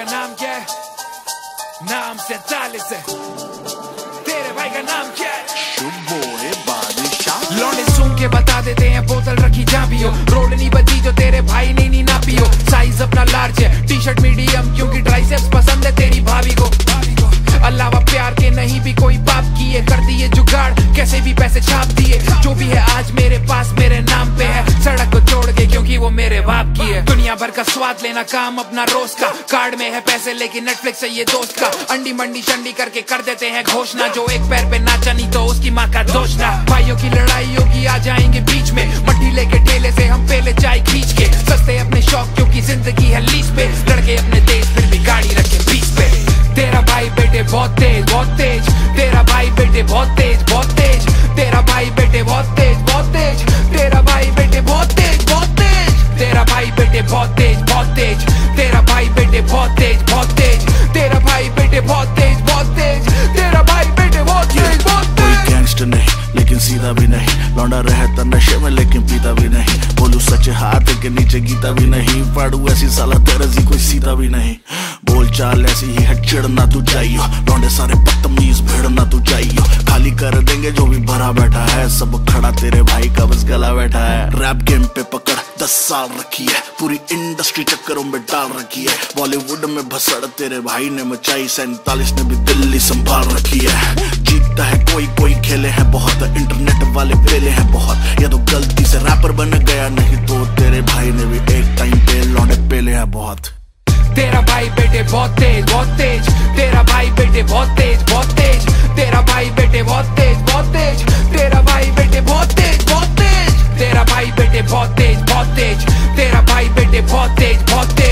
का नाम क्या है? नाम 47 है। तेरे भाई का नाम क्या है? शुभोए बादशाह। लौंडे सूंघ के बता देते हैं बोतल रखी जहाँ भी हो। रोड नहीं बची जो तेरे भाई ने नहीं ना पियो। साइज अपना लार्ज है, टी शर्ट मीडियम, क्योंकि ट्राइसेप्स पसंद है तेरी भाभी को। अलावा प्यार के नहीं भी कोई बाप किए, कर दिए जुगाड़ कैसे भी पैसे छाप दिए। जो भी है आज मेरे पास मेरे नाम पे है, सड़क को छोड़ के क्योंकि वो मेरे बाप की है। दुनिया भर का स्वाद लेना काम अपना रोज का, कार्ड में है पैसे लेकिन नेटफ्लिक्स है ये दोस्त का। अंडी मंडी शंडी करके कर देते हैं घोषणा, जो एक पैर पे नाचा नहीं तो उसकी माँ का दोष ना। भाइयों की लड़ाई होगी आ जाएंगे बीच में, मट्टी लेके ठेले से हम पहले चाय खींच के। सस्ते अपने शौक क्योंकि जिंदगी है लीज पे, लड़के अपने देश फिर भी गाड़ी रखे बीच पे। तेरा भाई बेटे बहुत तेज बहुत तेज, तेरा भाई बेटे बहुत तेज बहुत तेज, तेरा भाई बेटे बहुत तेज बहुत तेज, तेरा भाई बेटे बहुत तेज बहुत तेज, तेरा भाई बेटे बहुत तेज बहुत तेज, तेरा भाई बेटे बहुत तेज बहुत तेज, तेरा भाई बेटे बहुत तेज बहुत तेज, तेरा भाई बेटे बहुत तेज बहुत तेज। कोई गैंगस्टर नहीं लेकिन सीधा भी नहीं, लौंडा रहता नशे में लेकिन पीता भी नहीं। बोलू सच हाथ के नीचे गीता भी नहीं, पढ़ू ऐसी साला तेरजी कोई सीता भी नहीं। बोल चाल ऐसी ही है चिड़ना तू चाहिए, लौंडे सारे बदतमीज भिड़ना तू चाहिए। खाली कर देंगे जो भी भरा बैठा है, सब खड़ा तेरे भाई का बस गला बैठा है। रैप गेम पे पकड़ 10 साल रखी है, पूरी इंडस्ट्री चक्करों में डाल रखी है। बॉलीवुड में भसड़ तेरे भाई ने मचाई, 47 ने भी दिल्ली संभाल रखी है। जीतता है कोई कोई खेले हैं बहुत, इंटरनेट वाले पेले हैं बहुत। या तो गलती से रैपर बन गया, नहीं तो तेरे भाई ने भी एक टाइम पे लौंडे पेले हैं बहुत। तेरा भाई बेटे बहुत तेज बहुत तेज, तेरा भाई बेटे बहुत तेज बहुत तेज, तेरा भाई बेटे बहुत तेज बहुत तेज, तेरा भाई बेटे बहुत तेज बहुत तेज, तेरा भाई बेटे बहुत तेज बहुत तेज, तेरा भाई बेटे बहुत तेज बहुत तेज।